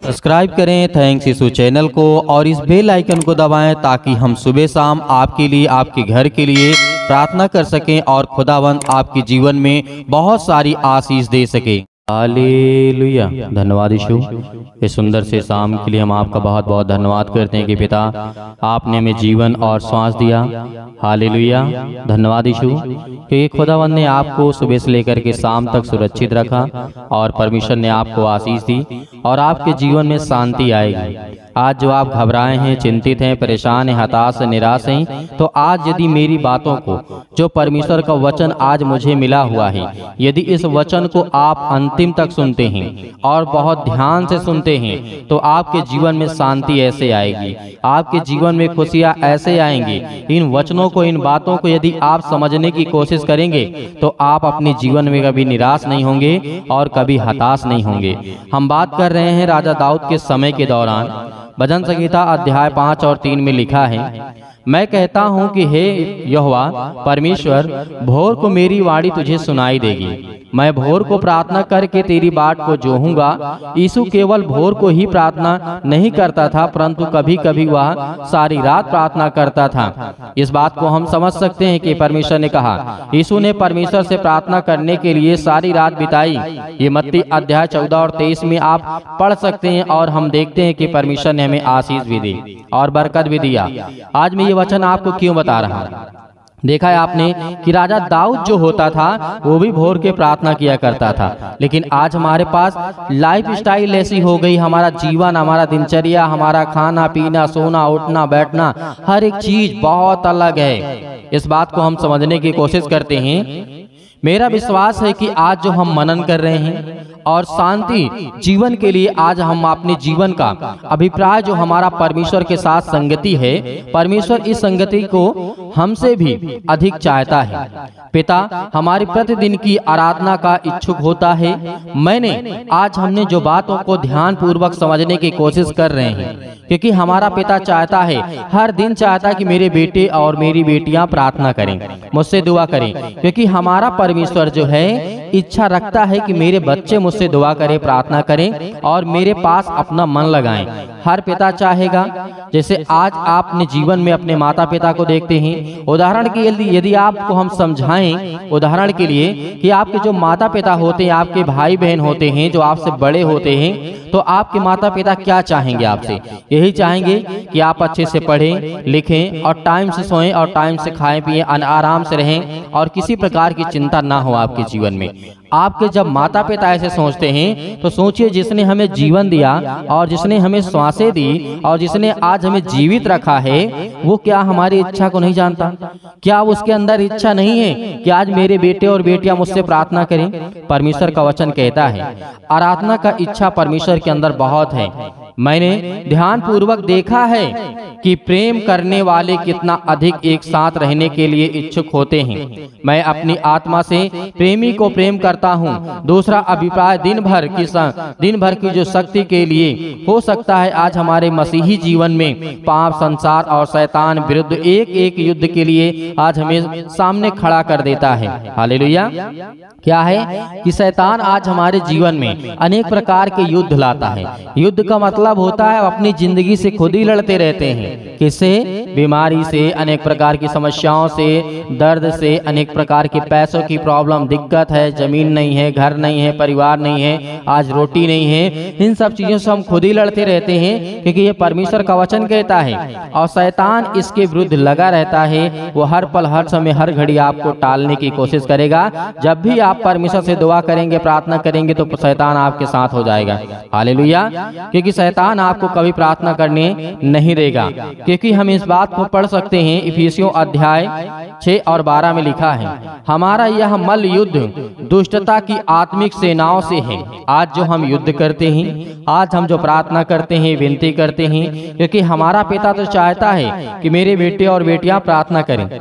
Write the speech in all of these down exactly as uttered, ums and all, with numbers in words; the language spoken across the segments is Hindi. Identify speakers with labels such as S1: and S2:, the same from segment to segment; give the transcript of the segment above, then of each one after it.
S1: सब्सक्राइब करें थैंक्स यीशु चैनल को और इस बेल आइकन को दबाएं ताकि हम सुबह शाम आपके लिए, आपके घर के लिए प्रार्थना कर सकें और खुदावंद आपके जीवन में बहुत सारी आशीष दे सके। हालेलुया। धन्यवाद यीशु, इस सुंदर से शाम के लिए हम आपका बहुत बहुत धन्यवाद करते हैं कि पिता आपने हमें जीवन और श्वास दिया। हालेलुया। धन्यवाद यीशु कि खुदावंद ने आपको सुबह से लेकर के शाम तक सुरक्षित रखा और परमेश्वर ने आपको आशीष दी और आपके जीवन में शांति आएगी। आज जो आप घबराए हैं, चिंतित हैं, परेशान हैं, हताश हैं, निराश हैं, तो आज यदि मेरी बातों को, जो परमेश्वर का वचन आज मुझे मिला हुआ है, यदि इस वचन को आप अंतिम तक सुनते हैं और बहुत ध्यान से सुनते हैं तो आपके जीवन में शांति ऐसे आएगी, आपके जीवन में खुशियाँ ऐसे आएंगी। इन वचनों को, इन बातों को यदि आप समझने की कोशिश करेंगे तो आप अपने जीवन में कभी निराश नहीं होंगे और कभी हताश नहीं होंगे। हम बात कर रहे हैं राजा दाऊद के समय के दौरान। भजन संहिता अध्याय पाँच और तीन में लिखा है, मैं कहता हूँ कि हे यहोवा परमेश्वर, भोर को मेरी वाणी तुझे सुनाई देगी। मैं भोर को प्रार्थना करके तेरी बाट को जोहूंगा। यीशु केवल भोर को ही प्रार्थना नहीं करता था, परंतु कभी कभी वह सारी रात प्रार्थना करता था। इस बात को हम समझ सकते हैं कि परमेश्वर ने कहा, यीशु ने परमेश्वर से प्रार्थना करने के लिए सारी रात बिताई। ये मत्ती अध्याय चौदह और तेईस में आप पढ़ सकते हैं और हम देखते हैं कि परमेश्वर ने हमें आशीष भी दी और बरकत भी दिया। आज मैं ये वचन आपको क्यों बता रहा हूँ? देखा है आपने कि राजा दाऊद जो होता था वो भी भोर के प्रार्थना किया करता था, लेकिन आज हमारे पास लाइफ स्टाइल ऐसी हो गई, हमारा जीवन, हमारा दिनचर्या, हमारा खाना पीना, सोना उठना बैठना, हर एक चीज बहुत अलग है। इस बात को हम समझने की कोशिश करते हैं। मेरा विश्वास है कि आज जो हम मनन कर रहे हैं और शांति जीवन के लिए आज हम अपने जीवन का अभिप्राय जो हमारा परमेश्वर के साथ संगति है, परमेश्वर इस संगति को हमसे भी अधिक चाहता है। पिता हमारी प्रतिदिन की आराधना का इच्छुक होता है। मैंने आज हमने जो बातों को ध्यान पूर्वक समझने की कोशिश कर रहे हैं, क्योंकि हमारा पिता चाहता है, हर दिन चाहता है कि मेरे बेटे और मेरी बेटियां प्रार्थना करें, मुझसे दुआ करें, क्योंकि हमारा परमेश्वर जो है इच्छा रखता है कि मेरे बच्चे मुझसे दुआ करें, प्रार्थना करें और मेरे पास अपना मन लगाएं। हर पिता चाहेगा, जैसे आज आप अपने जीवन में अपने माता पिता को देखते हैं। उदाहरण के लिए यदि आपको हम समझाएं, उदाहरण के लिए कि आपके जो माता पिता होते हैं, आपके भाई बहन होते हैं जो आपसे बड़े होते हैं, तो आपके माता पिता क्या चाहेंगे आपसे? यही चाहेंगे कि आप अच्छे से पढ़ें लिखें और टाइम से सोएं और टाइम से खाएं पिएं, आराम से रहें और किसी प्रकार की चिंता ना हो आपके जीवन में। आपके जब माता पिता ऐसे सोचते हैं तो सोचिए, जिसने हमें जीवन दिया और जिसने हमें सांसें दी और जिसने आज हमें जीवित रखा है, वो क्या हमारी इच्छा को नहीं जानता? क्या उसके अंदर इच्छा नहीं है कि आज मेरे बेटे और बेटियां मुझसे प्रार्थना करें? परमेश्वर का वचन कहता है आराधना का इच्छा परमेश्वर के अंदर बहुत है। मैंने ध्यान पूर्वक देखा है कि प्रेम करने वाले कितना अधिक एक साथ रहने के लिए इच्छुक होते हैं। मैं अपनी आत्मा से प्रेमी को प्रेम करता हूँ। दूसरा अभिप्राय दिन भर की दिन भर की जो शक्ति के लिए हो सकता है आज हमारे मसीही जीवन में पाप, संसार और शैतान विरुद्ध एक एक युद्ध के लिए आज हमें सामने खड़ा कर देता है। हालेलुया। क्या है कि शैतान आज हमारे जीवन में अनेक प्रकार के युद्ध लाता है। युद्ध का मतलब होता है अपनी जिंदगी से खुद ही लड़ते रहते हैं। किससे? बीमारी से, अनेक प्रकार की समस्याओं से, दर्द से, अनेक प्रकार के पैसों की प्रॉब्लम, दिक्कत है, जमीन नहीं है, घर नहीं है, परिवार नहीं है, आज रोटी नहीं है, इन सब चीजों से हम खुद ही लड़ते रहते हैं, क्योंकि ये परमेश्वर का वचन कहता है। और शैतान इसके विरुद्ध लगा रहता है। वो हर पल, हर समय, हर घड़ी आपको टालने की कोशिश करेगा। जब भी आप परमेश्वर से दुआ करेंगे, प्रार्थना करेंगे, तो शैतान आपके साथ हो जाएगा। हालेलुया। क्योंकि शैतान आपको कभी प्रार्थना करने नहीं देगा, क्योंकि हम इस बात को पढ़ सकते हैं इफिसियों अध्याय छह और बारह में लिखा है, हमारा यह मल्ल युद्ध दुष्टता की आत्मिक सेनाओं से है। आज जो हम युद्ध करते हैं, आज हम जो प्रार्थना करते हैं, विनती करते हैं, क्योंकि हमारा पिता तो चाहता है कि मेरे बेटे और बेटियां प्रार्थना करें।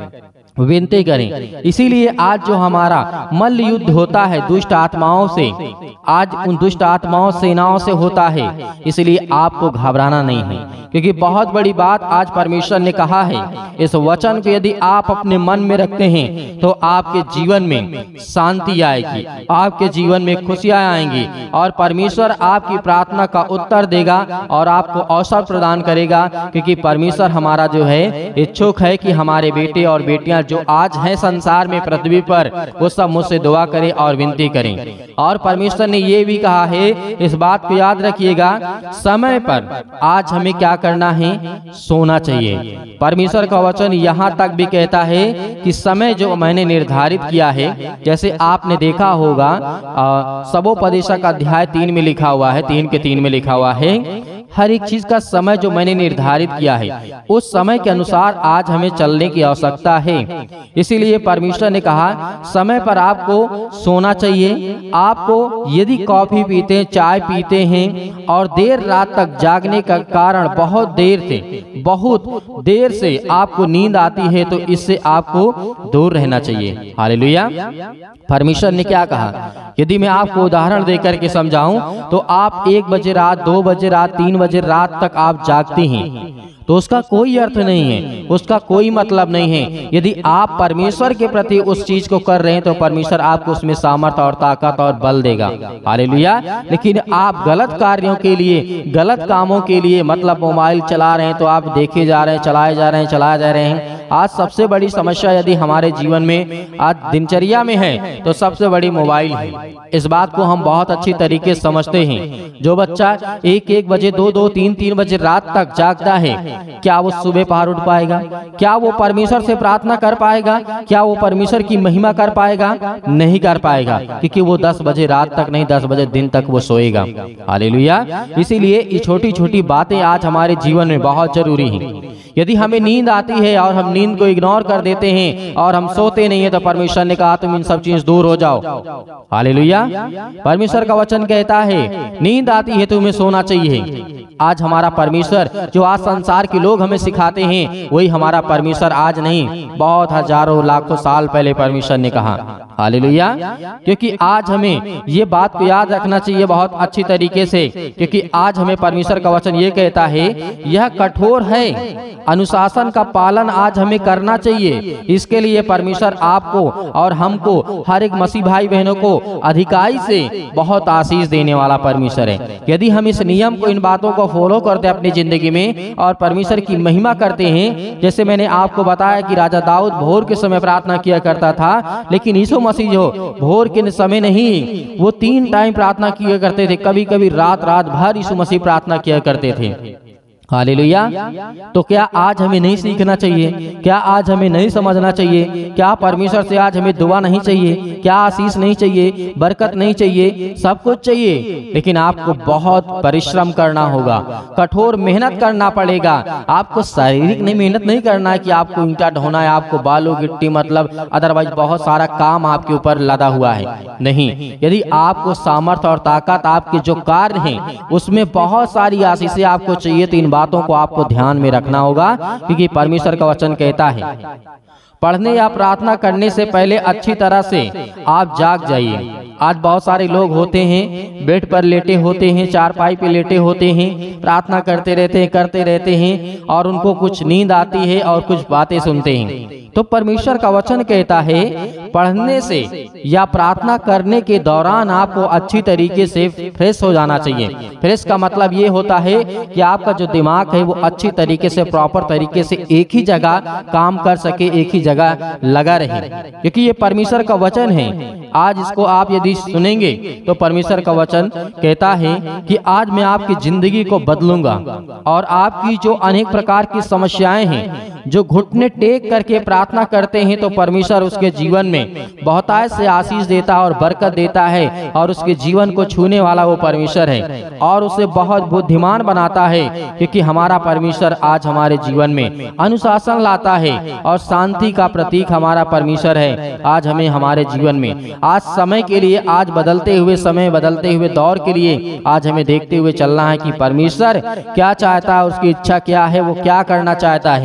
S1: विनती करें। इसीलिए आज जो हमारा मल्ल युद्ध होता है दुष्ट आत्माओं से, आज उन दुष्ट आत्माओं सेनाओं से होता है, इसलिए आपको घबराना नहीं है, क्योंकि बहुत बड़ी बात आज परमेश्वर ने कहा है। इस वचन को यदि आप अपने मन में रखते हैं तो आपके जीवन में शांति आएगी, आपके जीवन में खुशियां आएंगी और परमेश्वर आपकी प्रार्थना का उत्तर देगा और आपको अवसर प्रदान करेगा, क्योंकि परमेश्वर हमारा जो है इच्छुक है कि हमारे बेटे और बेटियां जो आज हैं संसार में पृथ्वी पर, वो सब मुझसे दुआ करें और विनती करें। और परमेश्वर ने ये भी कहा है, इस बात को याद रखिएगा, समय पर आज हमें क्या करना है, सोना चाहिए। परमेश्वर का वचन यहाँ तक भी कहता है कि समय जो मैंने निर्धारित किया है, जैसे आपने देखा होगा सबोपदेशक अध्याय तीन में लिखा हुआ है, तीन के तीन में लिखा हुआ है, हर एक चीज का समय जो मैंने निर्धारित किया है उस समय के अनुसार आज हमें चलने की आवश्यकता है। इसीलिए परमेश्वर ने कहा समय पर आपको सोना चाहिए। आपको यदि कॉफी पीते हैं, चाय पीते हैं और देर रात तक जागने का कारण बहुत देर से बहुत देर से आपको नींद आती है, तो इससे आपको दूर रहना चाहिए। हालेलुया। परमेश्वर ने क्या कहा, यदि मैं आपको उदाहरण देकर के समझाऊं तो आप एक बजे रात, दो बजे रात, तीन बजे रात तक आप जागते हैं तो उसका कोई अर्थ नहीं है, उसका कोई मतलब नहीं है। यदि आप परमेश्वर के प्रति उस चीज को कर रहे हैं तो परमेश्वर आपको उसमें सामर्थ्य और ताकत और बल देगा। हालेलुया। लेकिन आप गलत कार्यों के लिए, गलत कामों के लिए, मतलब मोबाइल चला रहे हैं तो आप देखे जा रहे हैं, चलाए जा रहे हैं, चलाए जा रहे हैं। आज सबसे बड़ी समस्या यदि हमारे जीवन में, आज दिनचर्या में है, तो सबसे बड़ी मोबाइल है। इस बात को हम बहुत अच्छी तरीके से समझते हैं। जो बच्चा एक एक बजे, दो दो, तीन तीन बजे रात तक जागता है, क्या वो सुबह पहर उठ पाएगा? क्या वो परमेश्वर से प्रार्थना कर पाएगा? क्या वो परमेश्वर की महिमा कर पाएगा? नहीं कर पाएगा, क्योंकि वो दस बजे रात तक नहीं, दस बजे दिन तक वो सोएगा। हालेलुया। इसीलिए ये छोटी छोटी बातें आज हमारे जीवन में बहुत जरूरी हैं। यदि हमें नींद आती है और हम नींद को इग्नोर कर देते हैं और हम सोते नहीं है, तो परमेश्वर ने कहा तुम इन सब चीज दूर हो जाओ। हालेलुया। परमेश्वर का वचन कहता है नींद आती है तुम्हें सोना चाहिए। आज हमारा परमेश्वर जो आज संसार के लोग हमें सिखाते हैं, वही हमारा परमेश्वर आज नहीं, बहुत हजारों लाखों साल पहले परमेश्वर ने कहा। हालेलुया। क्योंकि आज हमें ये बात को याद रखना चाहिए बहुत अच्छी तरीके से, क्योंकि आज हमें परमेश्वर का वचन ये कहता है यह कठोर है, अनुशासन का पालन आज हमें करना चाहिए। इसके लिए परमेश्वर आपको और हमको, हर एक मसीह भाई बहनों को अधिकारी से बहुत आशीष देने वाला परमेश्वर है। यदि हम इस नियम को, इन बातों को फॉलो करते हैं अपनी जिंदगी में और परमेश्वर की महिमा करते हैं, जैसे मैंने आपको बताया कि राजा दाऊद भोर के समय प्रार्थना किया करता था, लेकिन यीशु मसीह जो भोर के समय नहीं, वो तीन टाइम प्रार्थना किया करते थे। कभी कभी रात रात भर यीशु मसीह प्रार्थना किया करते थे। हालेलुया। तो क्या आज हमें नहीं सीखना चाहिए? क्या आज हमें नहीं समझना चाहिए? क्या परमेश्वर से आज हमें दुआ नहीं चाहिए? क्या आशीष नहीं चाहिए? बरकत नहीं चाहिए? सब कुछ चाहिए, लेकिन आपको बहुत परिश्रम करना होगा, कठोर मेहनत करना पड़ेगा। आपको शारीरिक नहीं मेहनत नहीं करना है कि आपको ईंटा ढोना है, आपको बालू गिट्टी, मतलब अदरवाइज बहुत सारा काम आपके ऊपर लदा हुआ है। नहीं, यदि आपको सामर्थ्य और ताकत, आपके जो कार्य हैं उसमें बहुत सारी आशीषें आपको चाहिए, तो इन बातों को आपको ध्यान में रखना होगा, क्योंकि परमेश्वर का वचन कहता है पढ़ने या प्रार्थना करने से पहले अच्छी तरह से आप जाग जाइए। आज बहुत सारे लोग होते हैं बेड पर लेटे होते हैं, चारपाई पे लेटे होते हैं, प्रार्थना करते रहते हैं करते रहते हैं और उनको कुछ नींद आती है और कुछ बातें सुनते हैं। तो परमेश्वर का वचन कहता है पढ़ने से या प्रार्थना करने के दौरान आपको अच्छी तरीके से फ्रेश हो जाना चाहिए। फ्रेश का मतलब ये होता है कि आपका जो दिमाग है वो अच्छी तरीके से, प्रॉपर तरीके से एक ही जगह काम कर सके, एक ही जगह लगा रहे, क्योंकि ये परमेश्वर का वचन है। आज इसको आप यदि सुनेंगे तो परमेश्वर का वचन कहता है कि आज मैं आपकी जिंदगी को बदलूंगा और आपकी जो अनेक प्रकार की समस्याएं हैं, जो घुटने टेक करके प्रार्थना करते हैं, तो परमेश्वर उसके जीवन में बहुतायत से आशीष देता है और बरकत देता है और उसके जीवन को छूने वाला वो परमेश्वर है और उसे बहुत बुद्धिमान बनाता है, क्योंकि हमारा परमेश्वर आज हमारे जीवन में अनुशासन लाता है और शांति का प्रतीक हमारा परमेश्वर है। आज हमें हमारे जीवन में, आज समय के लिए, आज बदलते हुए समय, बदलते हुए दौर के लिए आज हमें देखते हुए चलना है कि परमेश्वर क्या चाहता है, उसकी इच्छा क्या है, वो क्या करना चाहता है।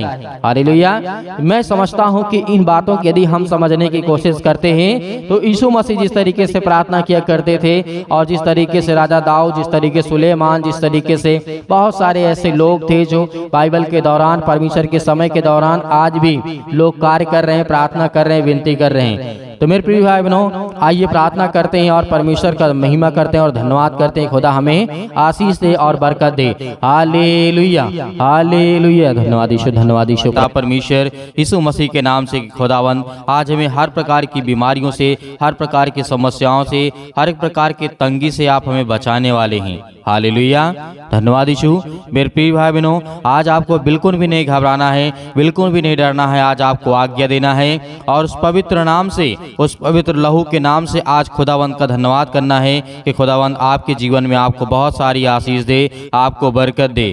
S1: हालेलुया। मैं समझता हूं कि इन बातों की यदि हम समझने की कोशिश करते हैं तो यीशु मसीह जिस तरीके से प्रार्थना किया करते थे और जिस तरीके से राजा दाऊद, जिस तरीके से सुलेमान, जिस तरीके से बहुत सारे ऐसे लोग थे जो बाइबल के दौरान, परमेश्वर के समय के दौरान आज भी लोग कार्य कर रहे हैं, प्रार्थना कर रहे हैं, विनती कर रहे हैं। तो मेरे प्रिय भाई बहनों, आइए प्रार्थना करते हैं और परमेश्वर का महिमा करते हैं और धन्यवाद करते हैं। खुदा हमें आशीष दे और बरकत दे। Hallelujah, hallelujah. धन्यवाद यीशु, धन्यवाद यीशु। परमेश्वर यीशु मसीह के नाम से खुदावंद आज हमें हर प्रकार की बीमारियों से, हर प्रकार की समस्याओं से, हर एक प्रकार की तंगी से आप हमें बचाने वाले हैं। हालेलुया, धन्यवाद यीशु। मेरे प्रिय भाई बहनों, आज आपको बिल्कुल भी नहीं घबराना है, बिल्कुल भी नहीं डरना है। आज आपको आज्ञा देना है और उस पवित्र नाम से, उस पवित्र लहू के नाम से आज खुदावंत का धन्यवाद करना है कि खुदावंत आपके जीवन में आपको बहुत सारी आशीष दे, आपको बरकत दे।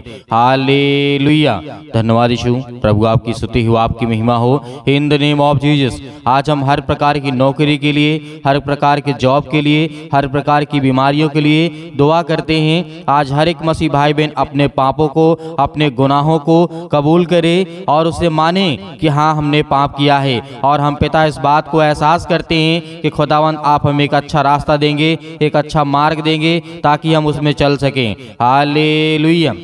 S1: हालेलुया, धन्यवाद यीशु। प्रभु आपकी स्तुति हो, आपकी महिमा हो। In the name of Jesus आज हम हर प्रकार की नौकरी के लिए, हर प्रकार के जॉब के लिए, हर प्रकार की बीमारियों के लिए दुआ करते हैं। आज हर एक मसीह भाई बहन अपने पापों को, अपने गुनाहों को कबूल करे और उसे माने कि हाँ, हमने पाप किया है। और हम पिता इस बात को एहसास करते हैं कि खुदावंत आप हमें एक अच्छा रास्ता देंगे, एक अच्छा मार्ग देंगे ताकि हम उसमें चल सकें। Hallelujah,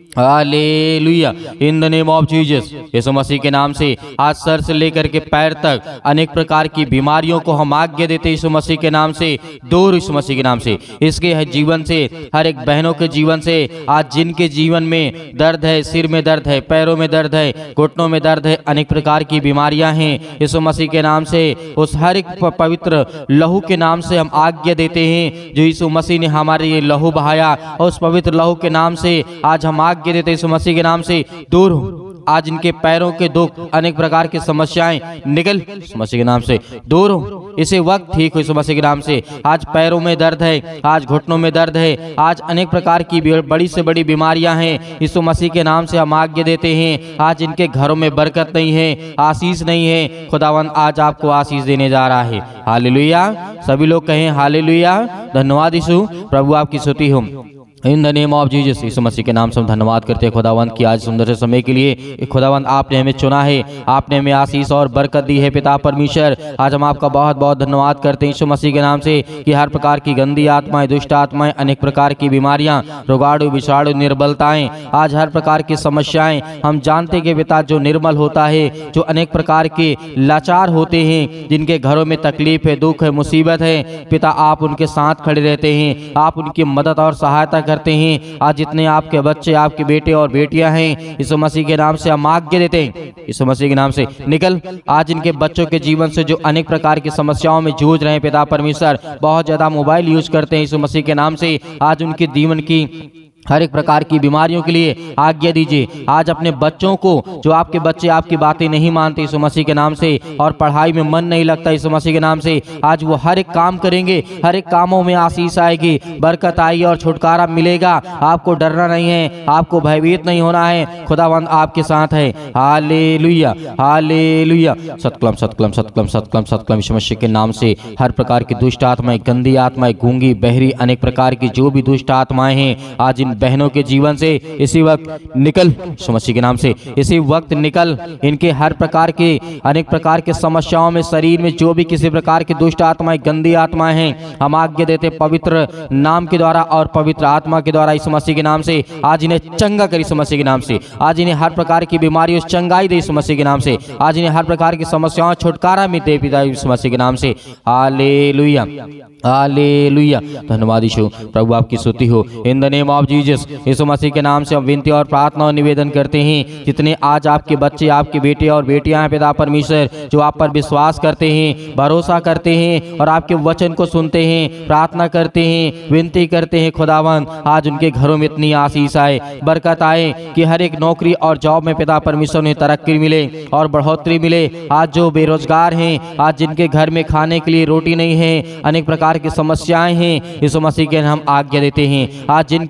S1: hallelujah. In the name of Jesus, यीशु मसीह के नाम से आज सर से लेकर के पैर तक अनेक प्रकार की बीमारियों को हम आज्ञा देते यीशु मसीह के नाम से दूर, यीशु मसीह के नाम से। इसके जीवन से, हर एक बहनों के जीवन से, आज जिनके जीवन में दर्द है, सिर में दर्द है, पैरों में दर्द है, घुटनों में दर्द है, अनेक प्रकार की बीमारियां हैं, यीशु मसीह के नाम से उस हर एक पवित्र लहू के नाम से हम आज्ञा देते हैं जो यीशु मसीह ने हमारे ये लहू बहाया। और उस पवित्र लहू के नाम से आज हम आज्ञा देते यीशु मसीह के नाम से दूर हो। आज इनके पैरों के दुख, अनेक प्रकार की समस्याएं निकल यीशु मसीह के नाम से दूर हो। इसी वक्त ठीक हो यीशु मसीह के नाम से। आज पैरों में दर्द है, आज घुटनों में दर्द है, आज अनेक प्रकार की बड़ी से बड़ी बीमारियां हैं, यीशु मसीह के नाम से हम आज्ञा देते हैं। आज इनके घरों में बरकत नहीं है, आशीष नहीं है, खुदावंत आज आपको आशीष देने जा रहा है। हालेलुया, सभी लोग कहें हालेलुया। धन्यवाद यीशु, प्रभु आपकी स्तुति हो। In the name of Jesus, यीशु मसीह के नाम से हम धन्यवाद करते हैं खुदावंत की आज सुंदर से समय के लिए। खुदावंत आपने हमें चुना है, आपने हमें आशीष और बरकत दी है। पिता परमेश्वर, आज हम आपका बहुत बहुत धन्यवाद करते हैं यीशु मसीह के नाम से कि हर प्रकार की गंदी आत्माएं, दुष्ट आत्माएं, अनेक प्रकार की बीमारियां, रोगाणु, विषाणु, निर्बलताएं, आज हर प्रकार की समस्याएं, हम जानते कि पिता जो निर्मल होता है, जो अनेक प्रकार के लाचार होते हैं, जिनके घरों में तकलीफ है, दुख है, मुसीबत है, पिता आप उनके साथ खड़े रहते हैं, आप उनकी मदद और सहायता करते हैं। आज जितने आपके बच्चे, आपके बेटे और बेटियां हैं, यीशु मसीह के नाम से हम आज्ञा देते हैं, यीशु मसीह के नाम से निकल। आज इनके बच्चों के जीवन से जो अनेक प्रकार की समस्याओं में जूझ रहे हैं, पिता परमेश्वर, बहुत ज्यादा मोबाइल यूज करते हैं, यीशु मसीह के नाम से आज उनके जीवन की हर एक प्रकार की बीमारियों के लिए आज्ञा दीजिए। आज अपने बच्चों को, जो आपके बच्चे आपकी बातें नहीं मानते यीशु मसीह के नाम से, और पढ़ाई में मन नहीं लगता यीशु मसीह के नाम से, आज वो हर एक काम करेंगे, हर एक कामों में आशीष आएगी, बरकत आएगी और छुटकारा मिलेगा। आपको डरना नहीं है, आपको भयभीत नहीं होना है, खुदावंद आपके साथ है। Hallelujah, hallelujah. सतकलम, सतकलम, सतकलम, सतकलम, सतकलम। यीशु मसीह के नाम से हर प्रकार की दुष्ट आत्माएं, गंदी आत्माएं, गूंगी, बहरी, अनेक प्रकार की जो भी दुष्ट आत्माएं हैं, आज इन बहनों के जीवन से इसी वक्त निकल यीशु मसीह के नाम से, इसी वक्त निकल। इनके हर प्रकार के, अनेक प्रकार के समस्याओं में, शरीर में जो भी किसी प्रकार की दुष्ट आत्माएं, गंदी आत्माएं हैं, हम आज्ञा देते पवित्र नाम के द्वारा और पवित्र आत्मा के द्वारा यीशु मसीह के नाम से आज इन्हें चंगा कर यीशु मसीह के नाम से। आज इन्हें हर प्रकार की बीमारियों से चंगाई दे यीशु मसीह के नाम से। आज इन्हें हर प्रकार की समस्याओं छुटकारा में दे पिता यीशु मसीह के नाम से। Hallelujah, hallelujah. धन्यवाद यीशु, प्रभु आपकी स्तुति हो। In the name of Jesus, यीशु मसीह के नाम से हम विनती और प्रार्थना और निवेदन करते हैं, जितने आज आपके बच्चे, आपके बेटे और बेटियां हैं पिता परमेश्वर, जो आप पर विश्वास करते हैं, भरोसा करते हैं और आपके वचन को सुनते हैं, प्रार्थना करते हैं, विनती करते हैं, खुदावन आज उनके घरों में इतनी आशीष आए, बरकत आए कि हर एक नौकरी और जॉब में पिता परमेश्वर उन्हें तरक्की मिले और बढ़ोतरी मिले। आज जो बेरोजगार हैं, आज जिनके घर में खाने के लिए रोटी नहीं है, अनेक प्रकार की समस्याएं हैं, यीशु मसीह के हम आज्ञा देते हैं। आज जिनके घरों में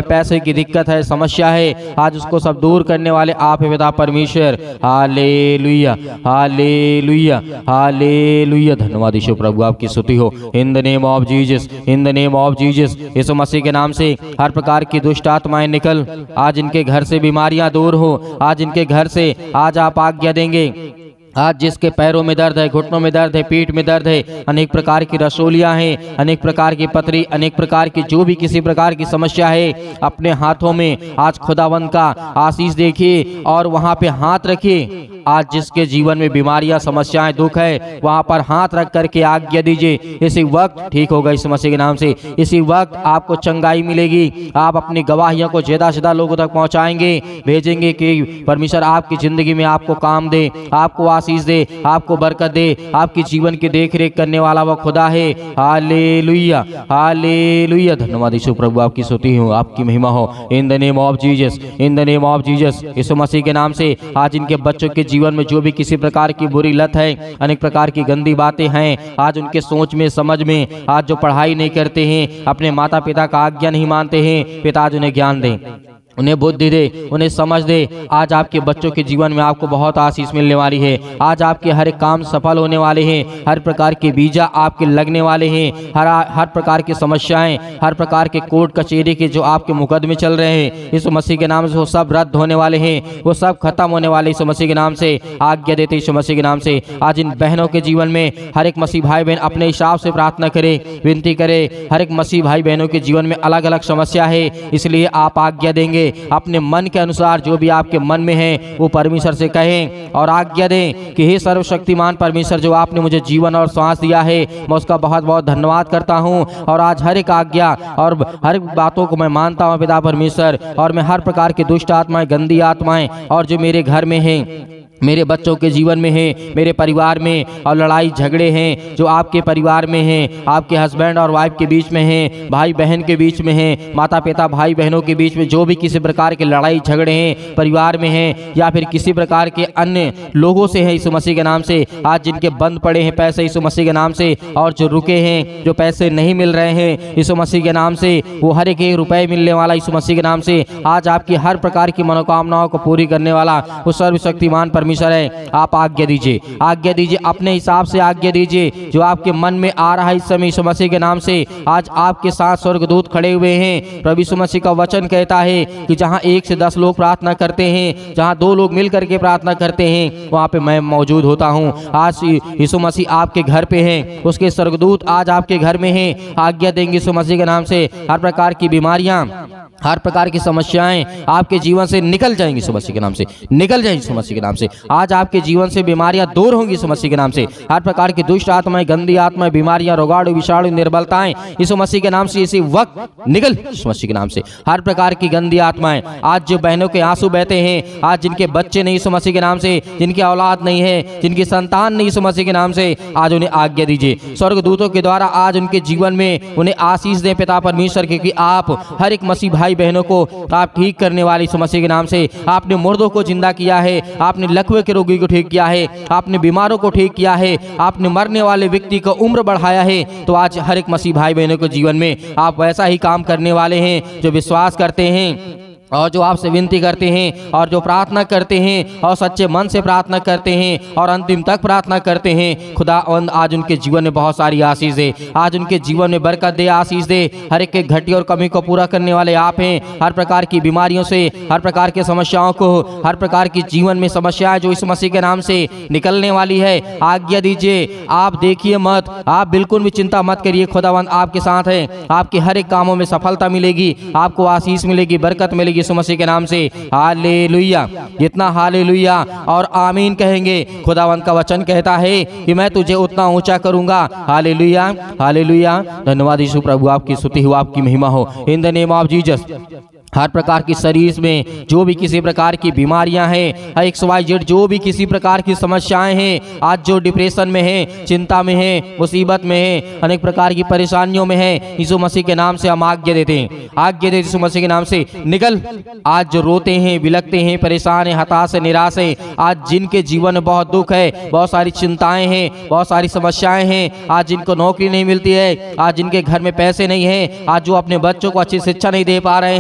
S1: में पैसे की दिक्कत है, समस्या है, आज उसको सब दूर करने वाले आप है पिता परमेश्वर। Hallelujah, hallelujah, hallelujah. धन्यवाद यीशु प्रभु, आपकी स्तुति हो। In the name of Jesus, in the name of Jesus, यीशु मसीह के नाम से हर प्रकार की दुष्ट आत्माएं निकल, आज इनके घर से बीमारियां दूर हो, आज इनके घर से आज आप आज्ञा देंगे। आज जिसके पैरों में दर्द है, घुटनों में दर्द है, पीठ में दर्द है, अनेक प्रकार की रसोलियां हैं, अनेक प्रकार की पथरी, अनेक प्रकार की जो भी किसी प्रकार की समस्या है, अपने हाथों में आज खुदावंद का आशीष देखिए और वहां पे हाथ रखिए। आज जिसके जीवन में बीमारियां, समस्याएं, दुख है, वहां पर हाथ रख करके आज्ञा दीजिए, इसी वक्त ठीक होगा इस मसीह के नाम से। इसी वक्त आपको चंगाई मिलेगी, आप अपनी गवाहियों को ज्यादा से ज्यादा लोगों तक पहुंचाएंगे, भेजेंगे कि परमेश्वर आपकी जिंदगी में आपको काम दे, आपको आशीष दे, आपको बरकत दे। आपकी जीवन की देख रेख करने वाला वो खुदा है। Hallelujah, hallelujah. धन्यवाद यीशु प्रभु, आपकी स्तुति हो, आपकी महिमा हो। In the name of Jesus, in the name of Jesus, यीशु मसीह के नाम से आज इनके बच्चों के जीवन में जो भी किसी प्रकार की बुरी लत है, अनेक प्रकार की गंदी बातें हैं, आज उनके सोच में, समझ में, आज जो पढ़ाई नहीं करते हैं, अपने माता पिता का आज्ञा नहीं मानते हैं, पिता आज उन्हें ज्ञान दें, उन्हें बुद्धि दे, उन्हें समझ दे। आज आपके बच्चों के जीवन में आपको बहुत आशीष मिलने वाली है। आज आपके हर एक काम सफल होने वाले हैं, हर प्रकार के वीजा आपके लगने वाले हैं, हर हर प्रकार की समस्याएं, हर प्रकार के कोर्ट कचहरी के जो आपके मुकदमे चल रहे हैं, इस मसीह के नाम से वो सब रद्द होने वाले हैं, वो सब खत्म होने वाले इस मसीह के नाम से। आज्ञा देते इस मसीह के नाम से। आज इन बहनों के जीवन में हर एक मसीह भाई बहन अपने हिसाब से प्रार्थना करे, विनती करे। हर एक मसीह भाई बहनों के जीवन में अलग अलग समस्या है, इसलिए आप आज्ञा देंगे, अपने मन के अनुसार जो भी आपके मन में है वो परमेश्वर से कहें और आज्ञा दें कि हे सर्वशक्तिमान परमेश्वर, जो आपने मुझे जीवन और सांस दिया है, मैं उसका बहुत बहुत धन्यवाद करता हूं। और आज हर एक आज्ञा और हर एक बातों को मैं मानता हूं पिता परमेश्वर, और मैं हर प्रकार की दुष्ट आत्माएं, गंदी आत्माएं और जो मेरे घर में हैं, मेरे बच्चों के जीवन में है, मेरे परिवार में, और लड़ाई झगड़े हैं जो आपके परिवार में हैं, आपके हस्बैंड और वाइफ के बीच में हैं, भाई बहन के बीच में हैं, माता पिता भाई बहनों के बीच में जो भी किसी प्रकार के लड़ाई झगड़े हैं परिवार में हैं, या फिर किसी प्रकार के अन्य लोगों से हैं, यीशु मसीह के नाम से। आज जिनके बंद पड़े हैं पैसे यीशु मसीह के नाम से, और जो रुके हैं, जो पैसे नहीं मिल रहे हैं यीशु मसीह के नाम से, वो हर एक एक रुपये मिलने वाला यीशु मसीह के नाम से। आज आपकी हर प्रकार की मनोकामनाओं को पूरी करने वाला वो सर्वशक्तिमान परमेश्वर है। आप आज्ञा दीजिए, आज्ञा दीजिए, अपने हिसाब से आज्ञा दीजिए। जो आपके मन में आ रहा है इस समय यीशु मसीह के नाम से, आज आपके साथ स्वर्गदूत खड़े हुए हैं। प्रभु यीशु मसीह का वचन कहता है कि जहां एक से दस लोग प्रार्थना करते हैं, जहां दो लोग मिल करके प्रार्थना करते हैं, वहां पे मैं मौजूद होता हूं। आज यीशु मसीह आपके घर पे हैं, उसके स्वर्गदूत आज आपके घर में हैं। आज्ञा देंगे यीशु मसीह के नाम से, हर प्रकार की बीमारियां, हर प्रकार की समस्याएं आपके जीवन से निकल जाएंगी यीशु मसीह के नाम से, निकल जाएंगी यीशु मसीह के नाम से। आज आपके जीवन से बीमारियां दूर होंगी यीशु मसीह के नाम से। हर प्रकार की दुष्ट आत्माएं, गंदी आत्माएं, बीमारियां, रोगाणु, विषाणु, निर्बलताएं यीशु मसीह के नाम से इसी वक्त निकल यीशु मसीह के नाम से। हर प्रकार की गंदी आत्माएं, आज जो बहनों के आंसू बहते हैं, आज जिनके बच्चे नहीं यीशु मसीह के नाम से, जिनकी औलाद नहीं है, जिनकी संतान नहीं यीशु मसीह के नाम से, आज उन्हें आज्ञा दीजिए स्वर्गदूतों के द्वारा। आज उनके जीवन में उन्हें आशीष दें पिता परमेश्वर, क्योंकि आप हर एक मसीह भाई बहनों को आप ठीक करने वाले यीशु मसीह के नाम से। आपने मुर्दों को जिंदा किया है, आपने लकवे के रोगी को ठीक किया है, आपने बीमारों को ठीक किया है, आपने मरने वाले व्यक्ति को उम्र बढ़ाया है। तो आज हर एक मसीह भाई बहनों के जीवन में आप वैसा ही काम करने वाले हैं। जो विश्वास करते हैं और जो आपसे विनती करते हैं और जो प्रार्थना करते हैं और सच्चे मन से प्रार्थना करते हैं और अंतिम तक प्रार्थना करते हैं, खुदावंद आज उनके जीवन में बहुत सारी आशीष दे, आज उनके जीवन में बरकत दे, आशीष दे। हर एक के घटी और कमी को पूरा करने वाले आप हैं। हर प्रकार की बीमारियों से, हर प्रकार की समस्याओं को, हर प्रकार की जीवन में समस्याएं जो इस मसीह के नाम से निकलने वाली है, आज्ञा दीजिए। आप देखिए मत, आप बिल्कुल भी चिंता मत करिए, खुदावंद आपके साथ है। आपके हर एक कामों में सफलता मिलेगी, आपको आशीष मिलेगी, बरकत मिलेगी यीशु मसीह के नाम से। हालेलुया। जितना हालेलुया और आमीन कहेंगे, खुदावंद का वचन कहता है कि मैं तुझे उतना ऊंचा करूंगा। Hallelujah, hallelujah. धन्यवाद यीशु प्रभु, आपकी स्तुति हो, आपकी महिमा हो। In the name of Jesus. हर प्रकार की शरीर में जो भी किसी प्रकार की बीमारियां हैं, एक्स वाई जेड जो भी किसी प्रकार की समस्याएं हैं, आज जो डिप्रेशन में है, चिंता में है, मुसीबत में है, अनेक प्रकार की परेशानियों में है, यीशु मसीह के नाम से हम आज्ञा देते हैं, आज्ञा देते यीशु मसीह के नाम से निकल। आज जो रोते हैं, बिलखते हैं, परेशान है, हताश है, निराश है, आज जिनके जीवन में बहुत दुख है, बहुत सारी चिंताएं हैं, बहुत सारी समस्याएं हैं, आज जिनको नौकरी नहीं मिलती है, आज जिनके घर में पैसे नहीं है, आज जो अपने बच्चों को अच्छी शिक्षा नहीं दे पा रहे हैं,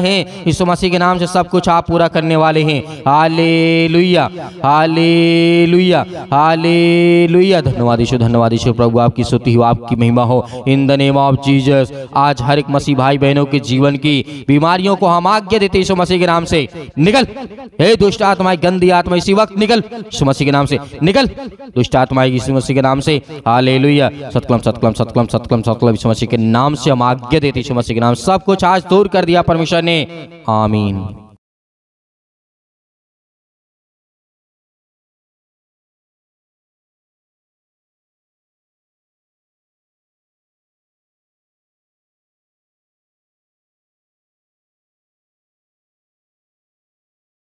S1: यीशु मसीह के नाम से सब कुछ आप पूरा करने वाले हैं। Hallelujah, hallelujah, hallelujah. धन्यवाद यीशु, धन्यवाद यीशु। प्रभु आपकी स्तुति हो, आपकी महिमा हो in the name of Jesus. आज हर एक मसीह भाई बहनों के जीवन की बीमारियों को हम आज्ञा देते यीशु मसीह के नाम से, निकल हे दुष्ट आत्मा, गंदी आत्मा इसी वक्त निकल यीशु मसीह के नाम से, निकल दुष्ट आत्मा यीशु मसीह के नाम से। हालेलुया। सतकलम सतकलम सतकलम सतकलम सतकलम यीशु मसीह के नाम से हम आज्ञा देते यीशु मसीह के नाम। सब कुछ आज दूर कर दिया परमेश्वर ने। आमीन।